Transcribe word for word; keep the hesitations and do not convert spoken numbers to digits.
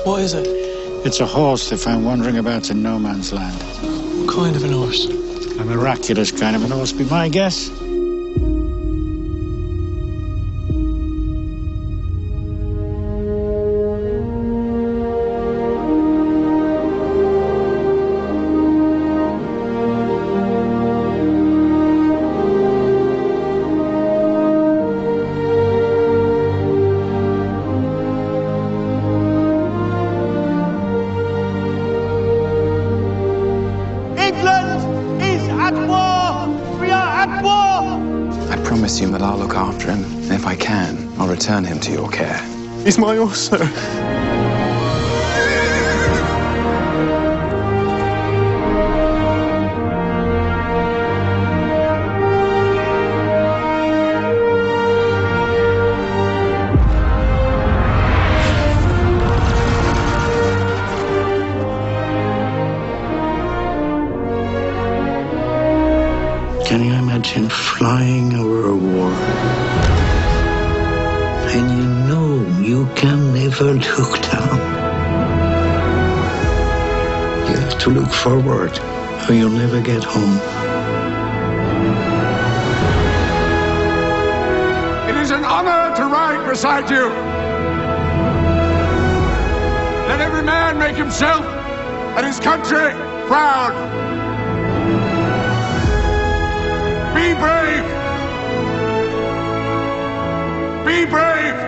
What is it? It's a horse they found wandering about in no man's land. What kind of an horse? A miraculous kind of an horse, be my guess. England is at war! We are at war! I promise you that I'll look after him, and if I can, I'll return him to your care. He's my horse, sir. Can you imagine flying over a war? And you know you can never look down. You have to look forward, or you'll never get home. It is an honor to ride beside you. Let every man make himself and his country proud. Be brave! Be brave!